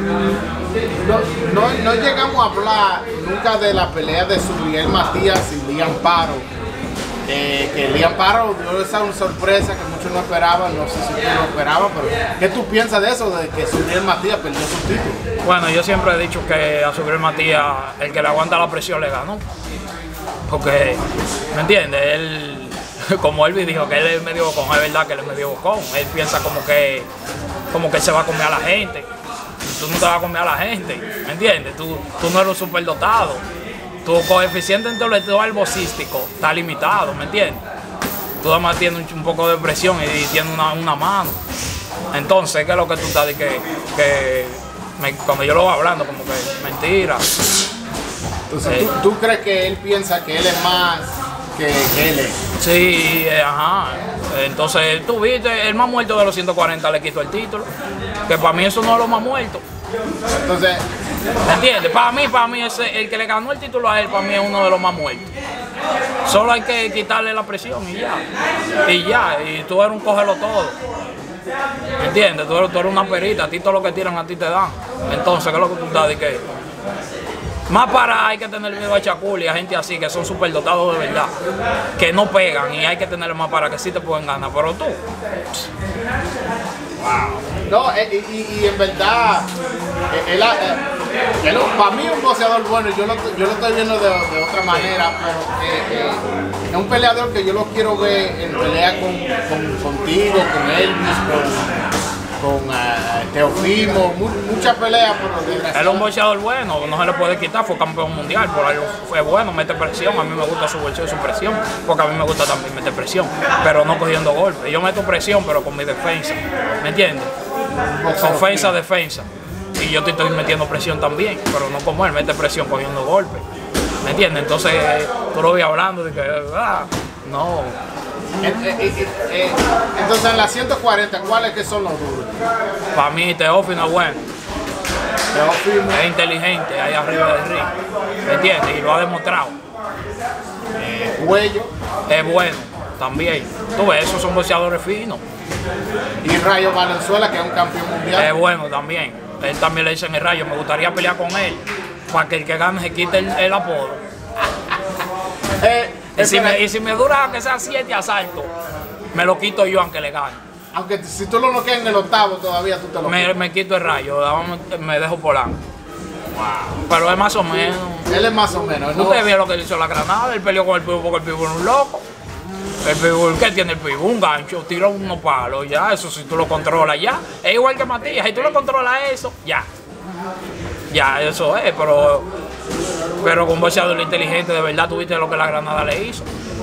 No llegamos a hablar nunca de la pelea de Suriel Matías y Liam Paro. Que Liam Paro dio esa sorpresa que muchos no esperaban, no sé si tú lo esperabas, pero ¿qué tú piensas de eso, de que Suriel Matías perdió su título? Bueno, yo siempre he dicho que a Suriel Matías, el que le aguanta la presión le ganó. Porque, ¿me entiendes? Él, como Elvis dijo, que él es medio bocón, es verdad que él es medio bocón. Él piensa como que él se va a comer a la gente. Tú no te vas a comer a la gente, ¿me entiendes? Tú no eres un superdotado. Tu coeficiente intelectual vocístico está limitado, ¿me entiendes? Tú además tienes un poco de presión y tienes una mano. Entonces, ¿qué es lo que tú estás diciendo? Cuando yo lo voy hablando, como que mentira. Entonces, ¿tú crees que él piensa que él es más que él es? Sí, ajá. Entonces, tú viste, el más muerto de los 140 le quitó el título. Que para mí eso no es lo más muerto. Entonces, ¿entiendes? Para mí el que le ganó el título a él, para mí es uno de los más muertos. Solo hay que quitarle la presión y ya. Y tú eres un cógelo todo. ¿Entiendes? Tú eres una perita, a ti todo lo que tiran a ti te dan. Entonces, ¿qué es lo que tú estás diciendo? Más para hay que tener miedo a Chacul y a gente así que son superdotados de verdad, que no pegan y hay que tenerle más para que sí te pueden ganar, pero tú. Wow. No, y en verdad, para mí es un boxeador bueno, yo lo estoy viendo de otra manera, pero es un peleador que yo lo quiero ver en pelea contigo, con Elvis, con Teofimo, muchas peleas, pero él es un boxeador bueno, no se le puede quitar, fue campeón mundial, por algo fue bueno, mete presión, a mí me gusta su boxeo y su presión, porque a mí me gusta también meter presión, pero no cogiendo golpes. Yo meto presión, pero con mi defensa, ¿me entiendes? Ofensa, defensa. Y yo te estoy metiendo presión también, pero no como él, mete presión cogiendo golpes, ¿me entiendes? Entonces, tú lo ves hablando de que, no. Entonces en las 140, ¿cuáles que son los duros? Para mí Teófimo es bueno. Teófimo es inteligente ahí arriba del ring, ¿me entiendes? Y lo ha demostrado. Cuello es bueno también. Tú ves, esos son boxeadores finos. Y Rayo Valenzuela, que es un campeón mundial. Es bueno también. Él también le dicen el Rayo. Me gustaría pelear con él para que el que gane se quite el apodo. Y si me dura que sea 7 asaltos, me lo quito yo aunque le gane. Aunque si tú lo noqueas en el octavo todavía tú te lo quitas. Me quito el Rayo, me dejo Polanco. Wow. Pero es más o menos. Él es más o menos. ¿No? Usted vio lo que le hizo la Granada, él peleó con el Pitbull porque el Pitbull es un loco. El Pitbull, ¿qué tiene el Pitbull? Un gancho, tira unos palos, ya, eso si tú lo controlas, ya. Es igual que Matías, si tú lo controlas eso, ya. Ya, eso es, pero con un boxeador inteligente, de verdad, tuviste lo que la Granada le hizo.